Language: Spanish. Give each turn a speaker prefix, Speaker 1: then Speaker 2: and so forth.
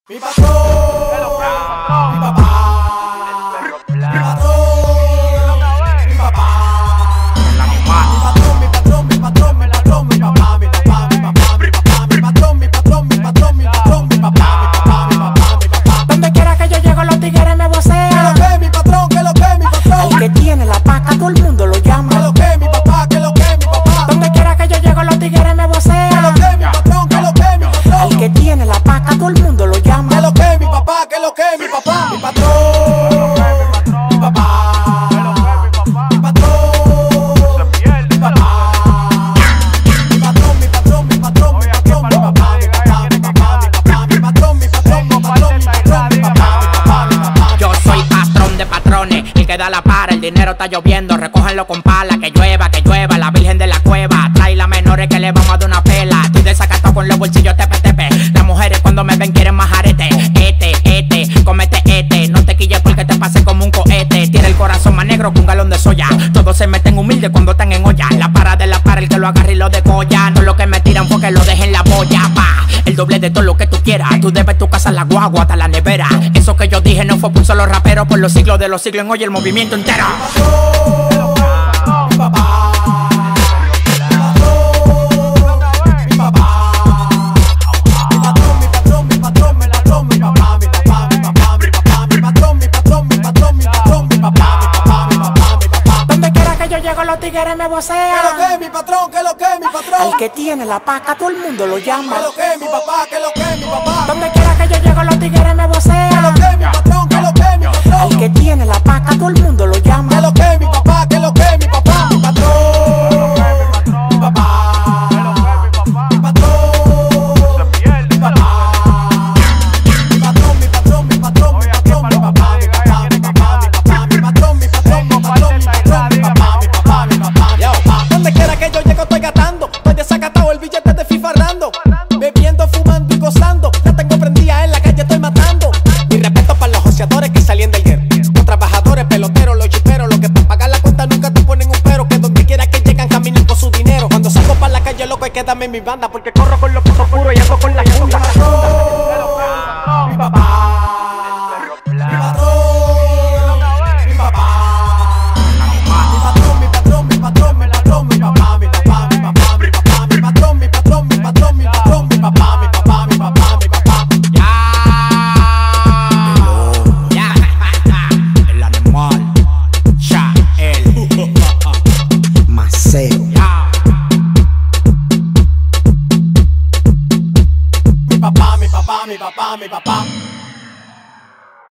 Speaker 1: Mi patrón, mi papá, mi patrón, mi papá, mi patrón, mi patrón, mi patrón, mi patrón, mi papá, mi papá, mi papá, mi papá, mi patrón, mi patrón, mi patrón, mi patrón, mi papá, mi papá, mi papá, mi papá.
Speaker 2: Donde quiera que yo llego los tigres me vocean.
Speaker 1: ¿Qué lo que mi patrón? ¿Qué lo que mi patrón?
Speaker 2: El que tiene la paca todo el mundo lo
Speaker 1: ¿Qué
Speaker 2: llama.
Speaker 1: lo que mi papá? ¿Qué lo que mi papá?
Speaker 2: Donde quiera que yo llego los tigres me
Speaker 1: ¿Qué lo
Speaker 2: vocean.
Speaker 1: que mi patrón? ¿Qué lo que mi patrón?
Speaker 2: El que tiene la paca todo el mundo lo
Speaker 1: ¿Qué
Speaker 2: llama.
Speaker 1: lo que mi papá? ¿Qué lo que mi papá? Mi patrón, mi papá, mi patrón, mi papá, mi patrón, mi patrón, mi patrón, mi patrón, mi papá, mi papá, mi papá, mi papá, mi patrón, mi patrón, mi patrón, mi patrón, mi papá, mi papá, mi papá.
Speaker 2: Yo soy patrón de patrones, el que da la para, el dinero está lloviendo, recógenlo con pala, que llueva, la virgen de la cueva, trae las menores que le vamos a dar una pela, estoy desacatado con los bolsillos tepe, las mujeres cuando me ven quieren más arete, comete, no te quilles porque te pase como un cohete, tiene el corazón más negro que un galón de soya, todos se meten humildes cuando están en olla, la para de la para, el que lo agarre y lo degolla, no lo que me tiran porque lo dejen la boya, pa, el doble de todo lo que tú quieras, tú debes tu casa, la guagua, hasta la nevera, eso que yo dije no fue por un solo rapero, por los siglos de los siglos en hoy el movimiento entero.
Speaker 1: Mi papá, mi papá, mi patrón, mi patrón, mi patrón, mi patrón, mi papá, mi papá, mi papá, mi papá, mi patrón, mi patrón, mi patrón, mi patrón, mi papá, mi papá, mi papá, mi papá.
Speaker 2: Donde quiera que yo llego los tigres me
Speaker 1: ¿Qué lo
Speaker 2: vocean.
Speaker 1: que mi patrón? ¿Qué lo que mi patrón?
Speaker 2: El que tiene la paca todo el mundo lo llama.
Speaker 1: ¿Qué lo que mi papá? ¿Qué lo que mi papá?
Speaker 2: Donde quiera que yo llego los tigres me
Speaker 1: ¿Qué lo
Speaker 2: vocean.
Speaker 1: que mi patrón? ¿Qué lo que mi patrón?
Speaker 2: El que tiene la paca todo el mundo lo
Speaker 1: ¿Qué
Speaker 2: llama.
Speaker 1: lo que mi papá? ¿Qué lo que mi papá? Mi patrón, mi papá, mi patrón, mi papá, mi patrón, mi patrón, mi patrón, mi patrón, mi papá, mi papá, mi papá, mi papá, mi patrón, mi patrón, mi patrón, mi patrón, mi papá, mi papá, mi papá. Yo, donde quiera que yo llego estoy gastando, estoy desacatado, el billete de fifarrando, bebiendo, fumando y gozando, la tengo prendida en la calle, estoy matando. Mi respeto para los joseadores que salían del guero, los trabajadores, peloteros, los chiperos, los que para pagar la cuenta nunca te ponen un pero, que donde quiera que llegan caminan con su dinero. Cuando salgo para la calle, loco, hay que darme mi banda, porque corro con los putos puros y ando con la funda. Mi papá, mi patrón, mi papá, mi patrón, mi patrón, mi patrón, mi patrón, mi papá, mi papá, mi papá, mi papá, mi patrón, mi patrón, mi patrón, mi patrón, mi papá, mi papá, mi papá, mi papá.
Speaker 2: Ya, el animal, ya, el Maceo.
Speaker 1: Mi papá, mi papá, mi papá, mi papá.